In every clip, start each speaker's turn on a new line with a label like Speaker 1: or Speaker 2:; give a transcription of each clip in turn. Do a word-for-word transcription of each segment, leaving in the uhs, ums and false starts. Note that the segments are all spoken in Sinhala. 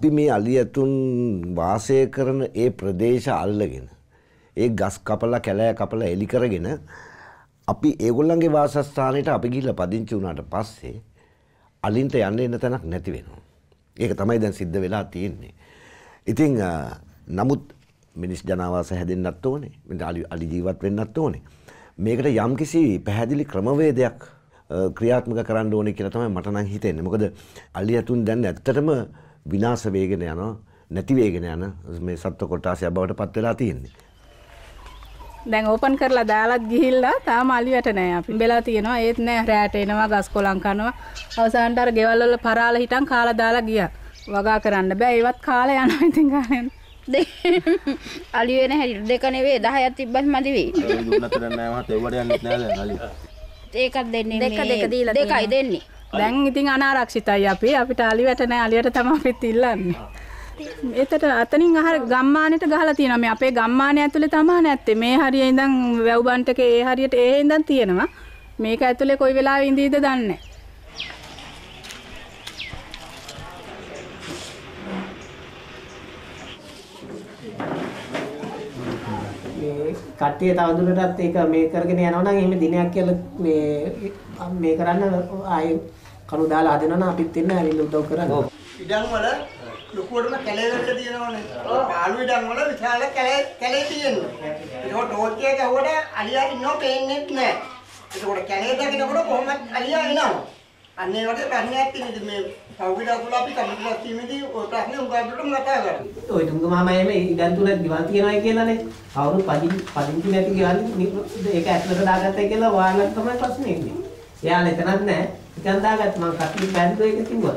Speaker 1: අපි මේ අලියතුන් වාසය කරන ඒ ප්‍රදේශ අල්ලගෙන ඒ ගස් කපලා කැලෑ කපලා එලි කරගෙන අපි ඒගොල්ලන්ගේ වාසස්ථානයට අපි ගිහිල්ලා පදිංචි වුණාට පස්සේ අලින්ට යන්න එන්න තැනක් නැති වෙනවා. ඒක තමයි දැන් සිද්ධ වෙලා තියෙන්නේ. ඉතින් නමුත් මිනිස් ජනාවාස හැදෙන්නත් ඕනේ. අලි අලි ජීවත් වෙන්නත් ඕනේ. මේකට යම්කිසි පැහැදිලි ක්‍රමවේදයක් ක්‍රියාත්මක කරන්න ඕනේ කියලා තමයි මට නම් හිතෙන්නේ. මොකද අලියතුන් දැන් ඇත්තටම විනාශ වේගෙන යනවා, නැති වේගෙන යන මේ සත්ව කොටාසයක් බවට පත් වෙලා තියෙන්නේ.
Speaker 2: දැන් ඕපන් කරලා දාලත් ගිහිල්ලා තාම අලියට නෑ අපි. බෙලා තියෙනවා ඒත් නෑ රැට එනවා ගස් කොලන් කනවා. අවසානට අර ගෙවල් වල පරාල හිටන් කාලා දාලා ගියා. වගා කරන්න බෑ ඒවත් කාලා යනවා ඉතින් කාලෙන්.
Speaker 3: අලි වෙන හැටි දෙක නෙවෙයි දහයක් තිබ්බත් මදි වෙයි.
Speaker 4: ඒ දුන්නත් නෑ මහත් එව්වට යන්නෙත් නෑ දැන් අලි.
Speaker 3: ඒකක් දෙන්නේ
Speaker 2: දෙක දෙක දීලා
Speaker 3: දෙකයි දෙන්නේ.
Speaker 2: දැන් ඉතින් අනාරක්ෂිතයි අපි. අපිට අලියට නෑ අලියට තමයි අපිත් ඉල්ලන්නේ. ඒතට අතනින් අහර ගම්මානෙට ගහලා තියෙනවා. මේ අපේ ගම්මානේ ඇතුලේ තමයි නැත්තේ. මේ හරියේ ඉඳන් වැව් බන්ටකේ ඒ හරියට ඒ ඉඳන් තියෙනවා. මේක ඇතුලේ කොයි වෙලාවෙ ඉඳීද දන්නේ නැහැ.
Speaker 5: කට්ටිය තවදුරටත් ඒක මේ කරගෙන යනවා නම් එහෙම දිනයක් කියලා මේ මේ කරන්න ආයේ කණු දාලා හදනවා නම් අපිත් එන්න ඇවිල්ලා උදව් කරන්න.
Speaker 6: ඉඩම් වල ලොකුවටම කැලේ වල තියෙනවනේ. පාළු ඉඩම් වල විශාල කැලේ කැලේ තියෙනවා. ඒක ටෝච් එක ගහුවට අලියා ඉන්නව පේන්නේ නැහැ. ඒකෝට කැලේ දකින්නකොට කොහොමද අලියා එනවා. අන්න ඒ වගේ ප්‍රශ්නයක් තියෙනවා. මේ පෞවිඩකුල අපි කමිටුවක් කීමේදී ඔය ප්‍රශ්නේ උගන්වන්නට මතක කරගන්න.
Speaker 5: ඔය තුංග මාමා එමේ ඉඩම් තුන ගෙවල් තියනවායි කියලානේ. අවුරුදු පදිංචි නැති ගෙවල් ඒක ඇතුළට දාගත්තයි කියලා වාලක් තමයි ප්‍රශ්නේ ඉන්නේ. එයාලා එතනක් නැහැ. ඉතින් දාගත්ත මම කට්ටිය බැඳුවා ඒක කිව්වා.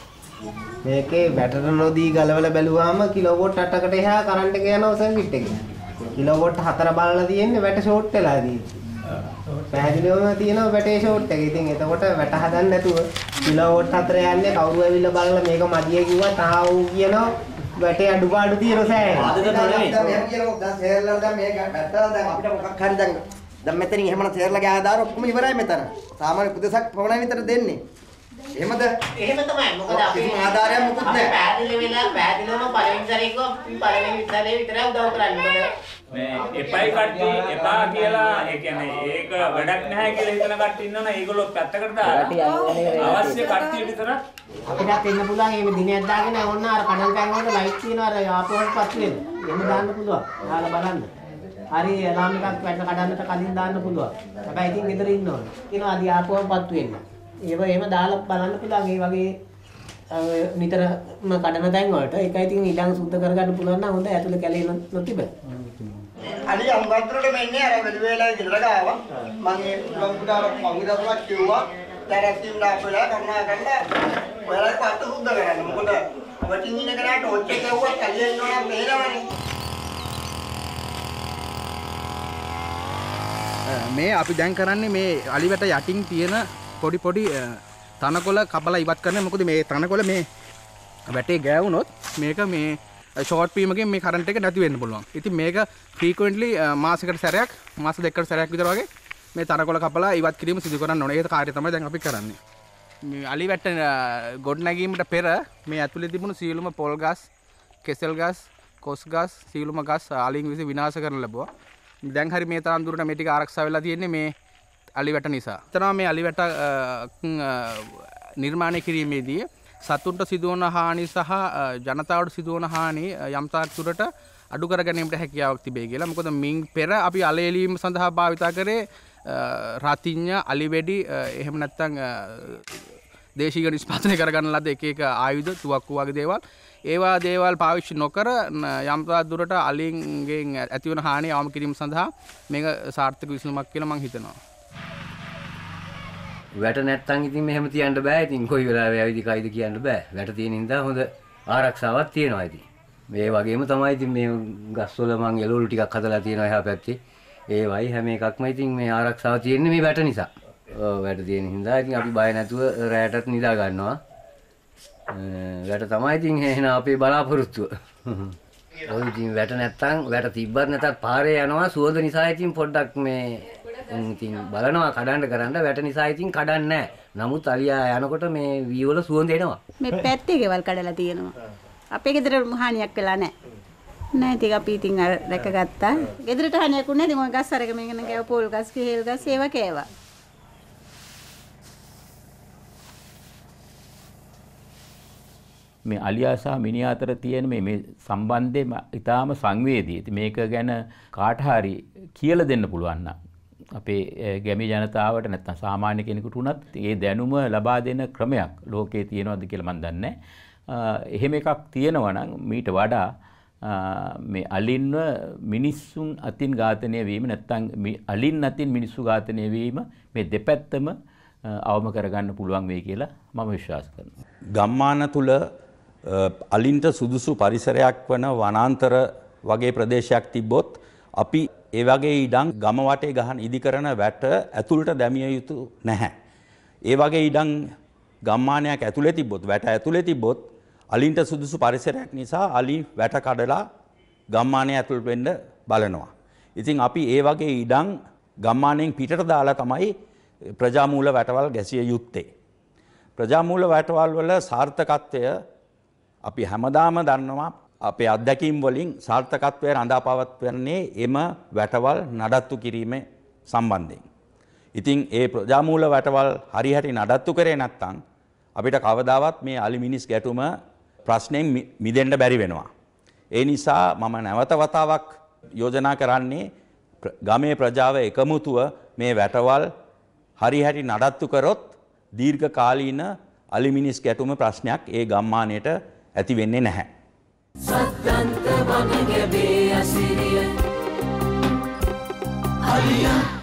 Speaker 7: මේකේ බැටර නොදී ගලවලා බැලුවාම කිලෝවොට් අටකට එහා කරන්ට් එක යනවා සර්කිට් එකේ. කිලෝවොට් හතර බලලා තියෙන්නේ වැට ෂෝට් වෙලා තියෙන්නේ. පැහැදිලිවම තියෙනවා වැටේ ෂෝට් එක. ඉතින් එතකොට වැට හදන්න නැතුව කිලෝවොට් හතර යන්නේ කවුරු ඇවිල්ලා බලලා මේක මදිය කිව්වා තාව ඌ කියනවා වැටේ අඩුපාඩු තියෙන සෑය.
Speaker 6: ආදක නෙමෙයි. මෙහෙම කියනවා දැන් තේරලා දැන් මේක වැටලා දැන් අපිට මොකක් හරි දැන් දැන් මෙතනින් එහෙමනම් තේරලා ගියා දාර ඔක්කොම ඉවරයි මෙතන. සාමාන්‍ය පුදසක් පවණයි විතර දෙන්නේ. එහෙමද?
Speaker 8: එහෙම තමයි. මොකද අපි
Speaker 6: ආධාරයක් මොකුත් නැහැ.
Speaker 8: පැහැදිලි වෙලා පැහැදිලිවම පළවෙනි සැරේ කිව්වා පළවෙනි විතරේ විතරයි උදව් කරන්නේ. මොකද
Speaker 9: මේ එපයි කට්ටිය එපා කියලා ඒ කියන්නේ ඒක වැඩක් නැහැ කියලා හිතන කට්ටිය ඉන්නවනේ ඒගොල්ලෝ පැත්තකට දාලා අවශ්‍ය කට්ටිය විතර
Speaker 5: අපිටත් එන්න පුළුවන් මේ දිනයක් දාගෙන ඕන්න අර කඩල් කෑම වල ලයිට් තියෙනවා අර ආපුවට පත් වෙන. එහෙම දාන්න පුළුවන්. දාලා බලන්න. හරි අලාම් එකක් වැට කඩන්නට කලින් දාන්න පුළුවන්. හැබැයි ඉතින් ගෙදර ඉන්න ඕනේ. කියනවා අදී ආපුවම පත් වෙන්න. ඒව එහෙම දාලා බලන්න පුළුවන්. ඒ වගේ නිතරම කඩන තැන් වලට ඒකයි ඉතින් ඊළඟ සුද්ධ කරගන්න පුළුවන් නම් හොඳ ඇතුලේ කැලේ නොතිබෙ.
Speaker 6: අලි අම්බන්තරට මෙන්නේ අර වෙල වෙලා ගෙදර ගාවා. මම ඒ ලොකුදාර පංගිදාතුමා කිව්වා තරස්තිම් දාපලා කරුණා කරලා ඔයාලා පාට සුද්ධ කරන්න. මොකද වටින් ඉන්න කෙනාට ඔච්ච කෙවුවා කල්ලේ ඉන්නවා නම් පේනවනේ.
Speaker 10: මේ අපි දැන් කරන්නේ මේ අලිවැට යටින් තියෙන පොඩි පොඩි තනකොළ කපලා ඉවත් කරන. මොකද මේ තනකොළ මේ වැටේ ගෑවුනොත් මේක මේ ෂෝට් බීමකින් මේ කරන්ට් එක නැති වෙන්න පුළුවන්. ඉතින් මේක ෆ්‍රීකවෙන්ට්ලි මාසයකට සැරයක් මාස දෙකකට සැරයක් විතර වගේ මේ තනකොළ කපලා ඉවත් කිරීම සිදු කරන්න ඕනේ. ඒක කාර්යය තමයි දැන් අපි කරන්නේ. මේ අලිවැට ගොඩනැගීමට පෙර මේ ඇතුලේ තිබුණු සියලුම පොල් ගස්, කෙසෙල් ගස්, කොස් ගස්, සියලුම ගස් අලින් විසින් විනාශ කරන්න ලැබුවා. දැන් හරි මේ තරම් දුරට මේ ටික ආරක්ෂා වෙලා තියෙන්නේ මේ අලිවැට නිසා. එතනවා මේ අලිවැට නිර්මාණය කිරීමේදී සතුන්ට සිදුවන හානි සහ ජනතාවට සිදුවන හානි යම් තාක් දුරට අඩු කර ගැනීමට හැකියාවක් තිබේ කියලා. මොකද මින් පෙර අපි අලෙලීම සඳහා භාවිතා කරේ රතිඤ්ඤ, අලිවැඩි, එහෙම නැත්නම් දේශීය නිෂ්පාදනය කරගන්න ලද එක එක ආයුධ, තුවක්කු වගේ දේවල්. ඒවා දේවල් පාවිච්චි නොකර යම් තාක් දුරට අලින්ගෙන් ඇතිවන හානිය අවම කිරීම සඳහා මේක සාර්ථක විසඳුමක් කියලා මම හිතනවා.
Speaker 11: වැට නැත්තම් ඉතින් මෙහෙම තියන්න බෑ. ඉතින් කොයි වෙලාවෙ ඇවිදි කයිද කියන්න බෑ. වැට තියෙන හින්දා හොඳ ආරක්ෂාවක් තියෙනවා ඉතින්. මේ වගේම තමයි ඉතින් මේ ගස්වල මං එළවලු ටිකක් හදලා තියෙනවා එහා පැත්තේ. ඒ වයි හැම එකක්ම ඉතින් මේ ආරක්ෂාව තියෙන්නේ මේ වැට නිසා. ඔව් වැට තියෙන හින්දා ඉතින් අපි බය නැතුව රැයටත් නිදා ගන්නවා. වැට තමයි ඉතින් එහෙනම් අපේ බලාපොරොත්තුව. ඔය ඉතින් වැට නැත්තම් වැට තිබ්බත් නැතත් පාරේ යනවා සුවඳ නිසා ඉතින් පොඩ්ඩක් මේ ඉතින් බලනවා කඩන්න කරන්න වැට නිසා ඉතින් කඩන්නේ නැහැ. නමුත් අලියා යනකොට මේ වී වල සුවඳ එනවා.
Speaker 2: මේ පැත්තේ ගෙවල් කඩලා තියෙනවා.
Speaker 12: අපේ ගෙදර හානියක් වෙලා නැහැ. නෑ ටික අපි ඉතින් අර දැකගත්තා. ගෙදරට හානියක් උනේ ඉතින් ඔය ගස් අරගෙන මේකන ගෑව පොල් ගස් කෙහෙල් ගස් ඒවා කෑවා.
Speaker 13: මේ අලියා සහ මිනිහා අතර තියෙන මේ මේ සම්බන්ධය ඉතාම සංවේදී. ඉතින් මේක ගැන කාට හරි කියලා දෙන්න පුළුවන් නම් අපේ ගැමි ජනතාවට නැත්නම් සාමාන්‍ය කෙනෙකුට උනත් ඒ දැනුම ලබා දෙන ක්‍රමයක් ලෝකේ තියෙනවද කියලා මම දන්නේ නැහැ. එහෙම එකක් තියෙනවා නම් මීට වඩා මේ අලින්ව මිනිස්සුන් අතින් ඝාතනය වීම නැත්නම් අලින් අතින් මිනිස්සු ඝාතනය වීම මේ දෙපැත්තම අවම කරගන්න පුළුවන් වෙයි කියලා මම විශ්වාස කරනවා.
Speaker 14: ගම්මාන තුල අලින්ට සුදුසු පරිසරයක් වන වනාන්තර වගේ ප්‍රදේශයක් තිබ්බොත් අපි ඒ වගේ ඉඩම් ගම වටේ ගහන ඉදි කරන වැට ඇතුළට දැමිය යුතු නැහැ. ඒ වගේ ඉඩම් ගම්මානයක් ඇතුලේ තිබ්බොත් වැට ඇතුලේ තිබ්බොත් අලින්ට සුදුසු පරිසරයක් නිසා අලි වැට කඩලා ගම්මානය ඇතුළට වෙන්න බලනවා. ඉතින් අපි ඒ වගේ ඉඩම් ගම්මානයෙන් පිටට දාලා තමයි ප්‍රජාමූල වැටවල් ගැසිය යුත්තේ. ප්‍රජාමූල වැටවල් වල සාර්ථකත්වය අපි හැමදාම දන්නවා අපේ අත්දැකීම් වලින් සාර්ථකත්වය රඳා පවත්වන්නේ එම වැටවල් නඩත්තු කිරීමේ සම්බන්ධයෙන්. ඉතින් ඒ ප්‍රජාමූල වැටවල් හරියට නඩත්තු කරේ නැත්නම් අපිට කවදාවත් මේ අලි මිනිස් ගැටුම ප්‍රශ්නෙන් මිදෙන්න බැරි වෙනවා. ඒ නිසා මම නැවත වතාවක් යෝජනා කරන්නේ ගමේ ප්‍රජාව එකමුතුව මේ වැටවල් හරියට නඩත්තු කරොත් දීර්ඝ කාලීන අලි මිනිස් ගැටුම ප්‍රශ්නයක් ඒ ගම්මානයට ඇති වෙන්නේ නැහැ.
Speaker 15: සත්තන්ත වන ගැබේ අසිරිය අලියා